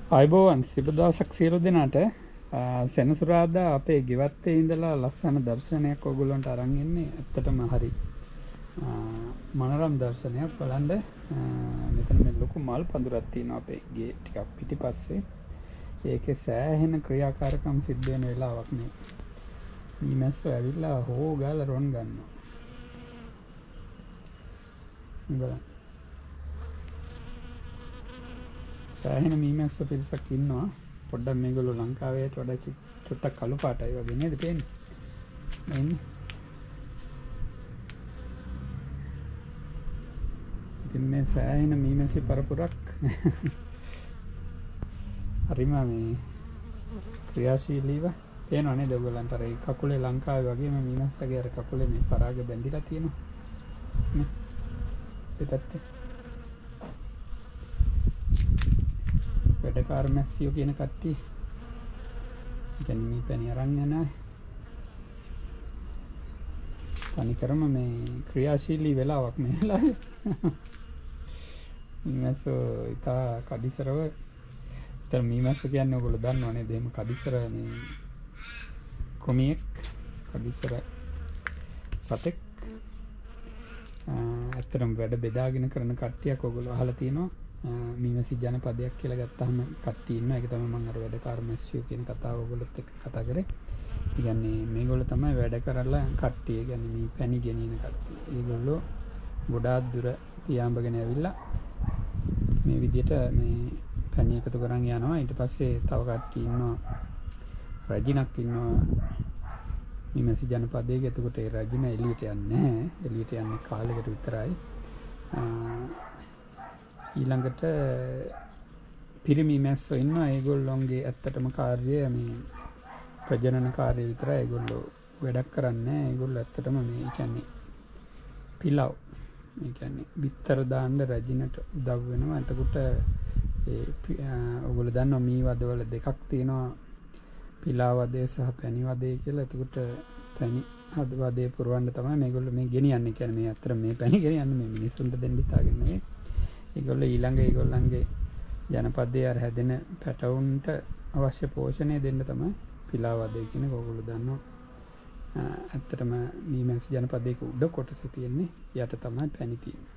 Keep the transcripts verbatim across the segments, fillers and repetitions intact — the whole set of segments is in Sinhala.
අයිබෝවන් සිබ දවසක් සියලු දෙනාට සෙනසුරාදා අපේ ගෙවත්තේ ඉඳලා ලස්සන දර්ශනයක් ඔයගොල්ලන්ට අරන් ඉන්නේ. ඇත්තටම හරි මනරම් දර්ශනයක් බලන්න. මෙතන මේ ලොකු මල් පඳුරක් තියෙනවා අපේ ගේ ටිකක් පිටිපස්සේ. ඒකේ සෑහෙන ක්‍රියාකාරකම් සිද්ධ වෙන වෙලාවක් මේ. මීමැස්සෝ ඇවිල්ලා හෝ ගාලා රොන් ගන්නවා. බලන්න. සෑහෙන මීමැස්ස පිරිසක් ඉන්නවා. පොඩ්ඩක් මේගොල්ලෝ ලංකාවේට වඩා චුට්ටක් කළු පාටයි වගේ නේද පේන්නේ? මේ ඉතින් මේ සෑහෙන මීමැසි පරපුරක් හරිම මේ ක්‍රියාශීලීව පේනවා නේද ඔයගොල්ලන්ට? අර කකුලේ ලංකාවේ වගේම මීමැස්සගේ අර කකුලේ මේ පරාග බැඳිලා තියෙනවා නේ පිටත්. වැඩකාර මැස්සියෝ කියන කට්ටිය කියන්නේ මේ පැණි අරන් යන අය. තනිකරම මේ ක්‍රියාශීලී වෙලාවක් මේ වෙලාවේ. මීමැස්සෝ ඉතා කඩිසරව. ඒතර මීමැස්ස කියන්නේ ඔයගොල්ලෝ දන්නවනේ දෙම කඩිසර මේ ක්‍රමියෙක් කඩිසර සතෙක්. ඇත්තටම වැඩ බෙදාගෙන කරන කට්ටියක් ඔයගොල්ලෝ අහලා තියෙනවා. මීමැසි ජනපදයක් කියලා ගත්තාම කට්ටිය ඉන්නවා. ඒක තමයි මම අර වැඩකාර මැස්සියෝ කියන කතාව ඔයගොල්ලොත් එක්ක කතා කරේ. ඒ කියන්නේ මේගොල්ලෝ තමයි වැඩ කරලා කට්ටිය. ඒ කියන්නේ මේ පැණි ගෙනියන කට්ටිය. ඒගොල්ලෝ ගොඩාක් දුර පියාඹගෙන ඇවිල්ලා මේ විදිහට මේ පැණි එකතු කරන් යනවා. ඊට පස්සේ තව කට්ටිය ඉන්නවා. රජිනක් ඉන්නවා මීමැසි ජනපදයක. එතකොට ඒ රජින එළියට යන්නේ නැහැ. එළියට යන්නේ කාලයකට විතරයි. ඊළඟට පිරිමි මැස්සෝ ඉන්නවා. ඒගොල්ලොන්ගේ ඇත්තටම කාර්යය මේ ප්‍රජනන කාර්යය විතරයි. ඒගොල්ලෝ වැඩක් කරන්නේ. ඒගොල්ලෝ ඇත්තටම මේ කියන්නේ පිලව්. ඒ කියන්නේ බිත්තර දාන්න රජිනට උදව් වෙනවා. එතකොට ඒ ඔයගොල්ලෝ දන්නවා මී වදවල දෙකක් තියෙනවා. පිලා වදේ සහ පැණි වදේ කියලා. එතකොට පැණි හද වදේ පුරවන්න තමයි මේගොල්ලෝ මේ ගෙනියන්නේ. කියන්නේ මේ අතර මේ පැණි ගෙනියන්නේ මේ මිනිස්සුන්ට දෙන්න හිතාගෙන නෙවෙයි. ඒගොල්ලෝ ඊළඟ ඒගොල්ලන්ගේ ජනපදයේ අර හැදෙන පැටවුන්ට අවශ්‍ය පෝෂණය දෙන්න තමයි පිලා වදේ කියන ඔයගොල්ලෝ දන්නවා. ඇත්තටම මීමැසි ජනපදයක උඩ කොටසේ තියෙන්නේ. යට තමයි පැණි තියෙන්නේ.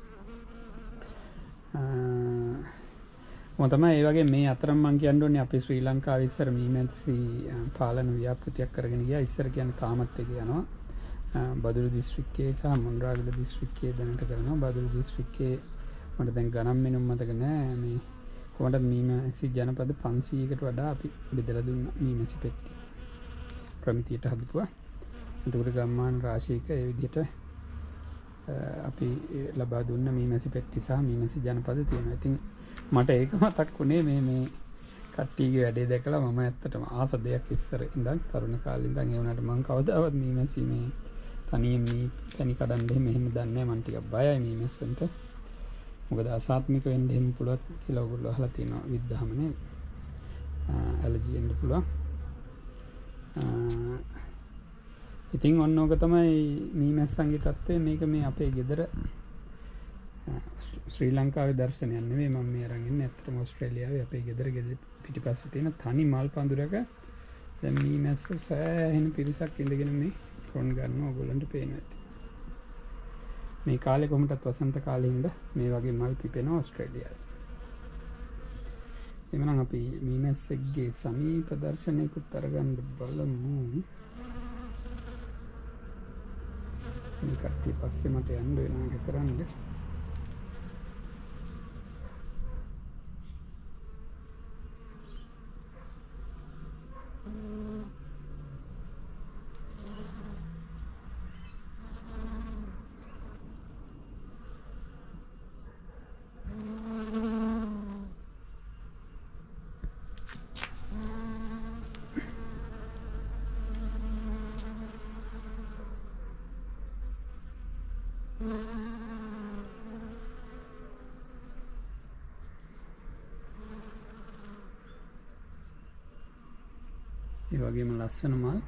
මොකද තමයි ඒ වගේ මේ අතරම මම කියන්න ඕනේ අපි ශ්‍රී ලංකාවේ ඉස්සර මීමැසි පාලන ව්‍යාපෘතියක් කරගෙන ගියා. ඉස්සර කියන්නේ තාමත් ඒක යනවා. බදුල්ල දිස්ත්‍රික්කයේ සහ මොණරාගල දිස්ත්‍රික්කයේ දැනට කරනවා. බදුල්ල දිස්ත්‍රික්කයේ මට දැන් ගණන් මෙනුම් මතක නෑ. මේ කොහොමද මීමැසි ජනපද පන්සීයකට වඩා අපි බෙදලා දුන්නා මීමැසි පෙට්ටි. ප්‍රමිතියට හදපුවා. එතකොට ගම්මාන රාශියක ඒ විදිහට අපි ලබා දුන්න මීමැසි පෙට්ටි සහ මීමැසි ජනපද තියෙනවා. ඉතින් මට ඒක මතක් වුණේ මේ මේ කට්ටියගේ වැඩේ දැකලා. මම ඇත්තටම ආස දෙයක් ඉස්සර ඉඳන් තරුණ කාලේ ඉඳන් ඒ වුණාට මම කවදාවත් මීමැසි මේ තනියෙන් මේ පැණි කඩන්න එහෙම එහෙම දන්නේ නැහැ. මම ටිකක් බයයි මීමැස්සන්ට. මොකද අසාත්මික වෙන්න එහෙම පුළුවන් කියලා ඔයගොල්ලෝ අහලා තියෙනවා විද්දාම නේ. ඇලර්ජි එන්න පුළුවන්. ඉතින් ඔන්න ඕක තමයි මීමැස්සන්ගේ තත්ත්වය. මේක මේ අපේ ගෙදර ශ්‍රී ලංකාවේ දර්ශනයක් නෙවෙයි මම මේ අරන් ඉන්නේ. ඇත්තටම ඕස්ට්‍රේලියාවේ අපේ ගෙදර ගෙදර පිටිපස්සේ තියෙන තනි මල් පඳුරක දැන් මීමැස්සෝ සෑහෙන පිරිසක් ඉඳගෙන මේ රොන් ගන්නවා. ඔයගොල්ලන්ට පේනවා ඇති. මේ කාලේ කොහොමදත් වසන්ත කාලේ ඉඳ මේ වගේ මල් පිපෙනවා ඕස්ට්‍රේලියාවේ. එමනම් අපි මීමැස්සෙක්ගේ සමීප දර්ශනයකුත් අරගන්න බලමු. මේ කට්ටිය පස්සේ මට යන්න වෙනවා ඒක කරන්න. ඒ වගේම ලස්සන මල්.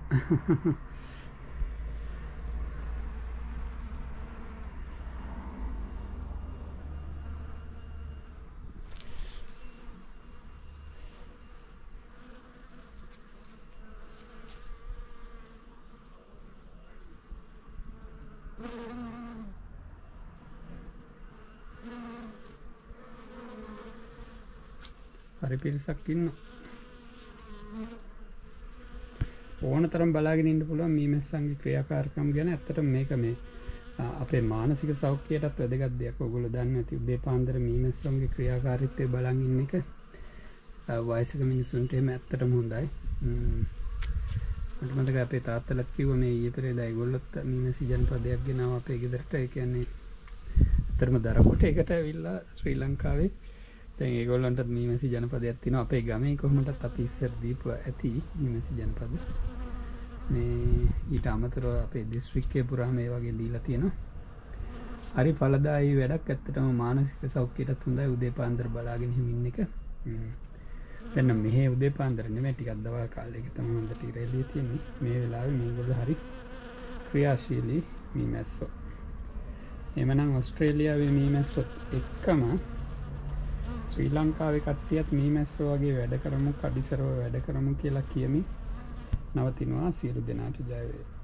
හරි පිරිසක් ඉන්නවා. ඕන තරම් බලාගෙන ඉන්න පුළුවන් මීමැස්සන්ගේ ක්‍රියාකාරකම් ගැන. ඇත්තටම මේක මේ අපේ මානසික සෞඛ්‍යයටත් වැදගත් දෙයක්. ඔයගොල්ලෝ දන්නේ නැති උදේ පාන්දර මීමැස්සන්ගේ ක්‍රියාකාරීත්වය බලන් ඉන්න එක වයසක මිනිස්සුන්ට එහෙම ඇත්තටම හොඳයි. මට මතකයි අපේ තාත්තලාත් කිව්වා මේ ඊයේ පෙරේදා ඒගොල්ලොත් මීමැසි ජනපදයක් ගෙනාවා අපේ ගෙදරට. ඒ කියන්නේ ඇත්තටම දරකොටයකට ඇවිල්ලා ශ්‍රී ලංකාවේ. දැන් ඒගොල්ලන්ටත් මීමැසි ජනපදයක් තියෙනවා. අපේ ගමේ කොහොමදත් අපි ඉස්සර දීපුවා ඇති මීමැසි ජනපද. මේ ඊට අමතරව අපේ දිස්ත්‍රික්කයේ පුරාම මේ වගේ දීලා තියෙනවා. හරි ඵලදායී වැඩක්. ඇත්තටම මානසික සෞඛ්‍යයටත් හොඳයි උදේ පාන්දර බලාගෙන හිමින් එක. දැන් මෙහෙ උදේ පාන්දර නෙමෙයි ටිකක් දවල් කාලයක තමයි හොඳට ඉර එළිය තියෙන්නේ. මේ වෙලාවේ මේගොල්ලෝ හරි ක්‍රියාශීලී මීමැස්සෝ. එමනම් ඕස්ට්‍රේලියාවේ මීමැස්සොත් එක්කම ශ්‍රී ලංකාවේ කට්ටියත් මීමැස්සෝ වගේ වැඩ කරමු, කඩිසරව වැඩ කරමු කියලා කියමින් නවතිනවා. සියලු දෙනාට ජය වේවා.